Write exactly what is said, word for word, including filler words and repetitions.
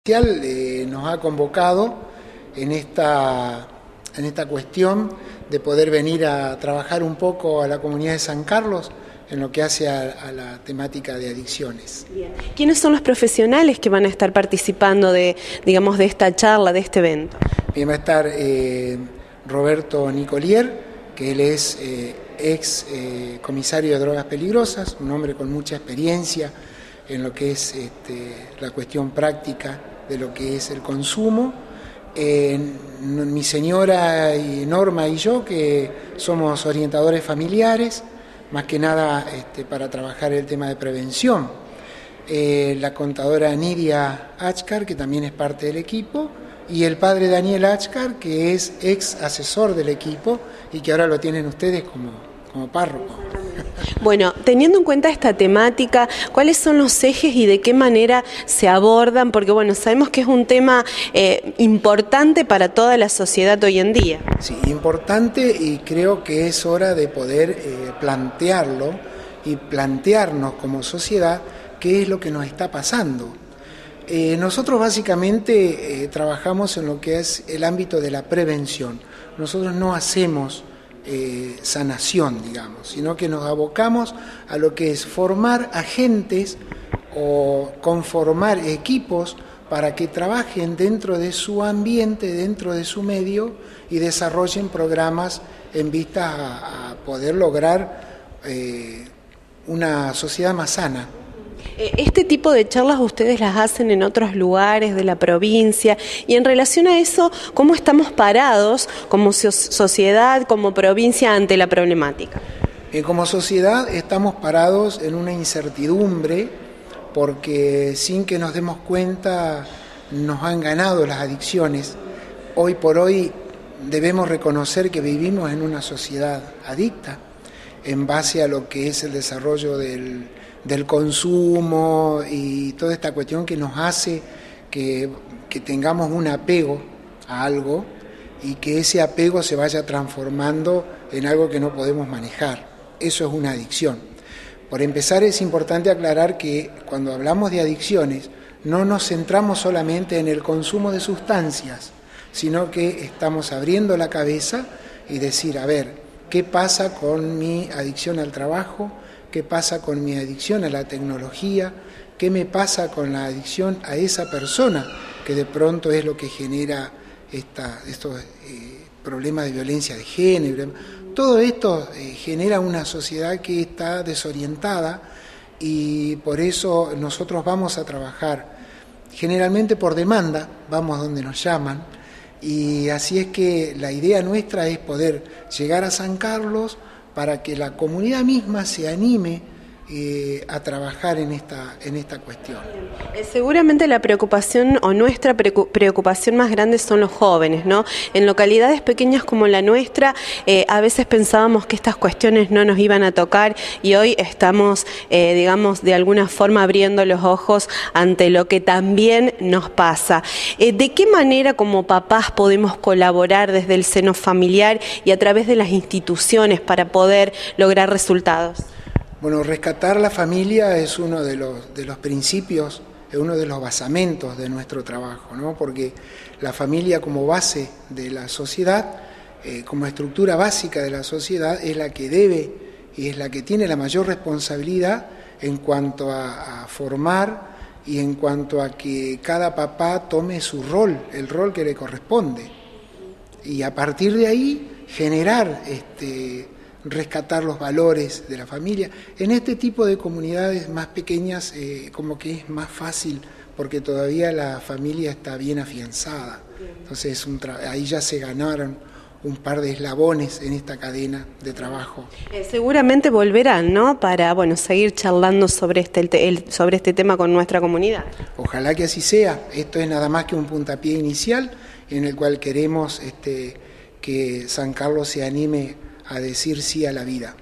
Eh, nos ha convocado en esta, en esta cuestión de poder venir a trabajar un poco a la comunidad de San Carlos en lo que hace a, a la temática de adicciones. Bien. ¿Quiénes son los profesionales que van a estar participando de, digamos, de esta charla, de este evento? Bien, va a estar eh, Roberto Nicolier, que él es eh, ex eh, comisario de drogas peligrosas, un hombre con mucha experiencia en lo que es este, la cuestión práctica de lo que es el consumo. Eh, mi señora y Norma y yo, que somos orientadores familiares, más que nada este, para trabajar el tema de prevención. Eh, la contadora Nidia Achcar, que también es parte del equipo, y el padre Daniel Achcar, que es ex asesor del equipo y que ahora lo tienen ustedes como, como párroco. Bueno, teniendo en cuenta esta temática, ¿cuáles son los ejes y de qué manera se abordan? Porque bueno, sabemos que es un tema eh, importante para toda la sociedad hoy en día. Sí, importante, y creo que es hora de poder eh, plantearlo y plantearnos como sociedad qué es lo que nos está pasando. Eh, nosotros básicamente eh, trabajamos en lo que es el ámbito de la prevención. Nosotros no hacemos Eh, sanación, digamos, sino que nos abocamos a lo que es formar agentes o conformar equipos para que trabajen dentro de su ambiente, dentro de su medio y desarrollen programas en vista a, a poder lograr eh, una sociedad más sana. Este tipo de charlas ustedes las hacen en otros lugares de la provincia, y en relación a eso, ¿cómo estamos parados como sociedad, como provincia ante la problemática? Eh, como sociedad estamos parados en una incertidumbre porque sin que nos demos cuenta nos han ganado las adicciones. Hoy por hoy debemos reconocer que vivimos en una sociedad adicta en base a lo que es el desarrollo del del consumo y toda esta cuestión que nos hace que, que tengamos un apego a algo y que ese apego se vaya transformando en algo que no podemos manejar. Eso es una adicción. Por empezar, es importante aclarar que cuando hablamos de adicciones no nos centramos solamente en el consumo de sustancias, sino que estamos abriendo la cabeza y decir, a ver, ¿qué pasa con mi adicción al trabajo? ¿Qué pasa con mi adicción a la tecnología? ¿Qué me pasa con la adicción a esa persona que de pronto es lo que genera esta, estos eh, problemas de violencia de género? Todo esto eh, genera una sociedad que está desorientada, y por eso nosotros vamos a trabajar generalmente por demanda, vamos donde nos llaman, y así es que la idea nuestra es poder llegar a San Carlos para que la comunidad misma se anime eh, a trabajar en esta, en esta cuestión. Eh, seguramente la preocupación o nuestra preocupación más grande son los jóvenes, ¿no? En localidades pequeñas como la nuestra, eh, a veces pensábamos que estas cuestiones no nos iban a tocar, y hoy estamos, eh, digamos, de alguna forma abriendo los ojos ante lo que también nos pasa. Eh, ¿De qué manera como papás podemos colaborar desde el seno familiar y a través de las instituciones para poder lograr resultados? Bueno, rescatar la familia es uno de los, de los principios, es uno de los basamentos de nuestro trabajo, ¿no? Porque la familia como base de la sociedad, eh, como estructura básica de la sociedad, es la que debe y es la que tiene la mayor responsabilidad en cuanto a, a formar y en cuanto a que cada papá tome su rol, el rol que le corresponde. Y a partir de ahí generar este rescatar los valores de la familia. En este tipo de comunidades más pequeñas eh, como que es más fácil porque todavía la familia está bien afianzada. Entonces un ahí ya se ganaron un par de eslabones en esta cadena de trabajo. Eh, seguramente volverán, ¿no? Para bueno seguir charlando sobre este, el, sobre este tema con nuestra comunidad. Ojalá que así sea. Esto es nada más que un puntapié inicial en el cual queremos este, que San Carlos se anime a decir sí a la vida.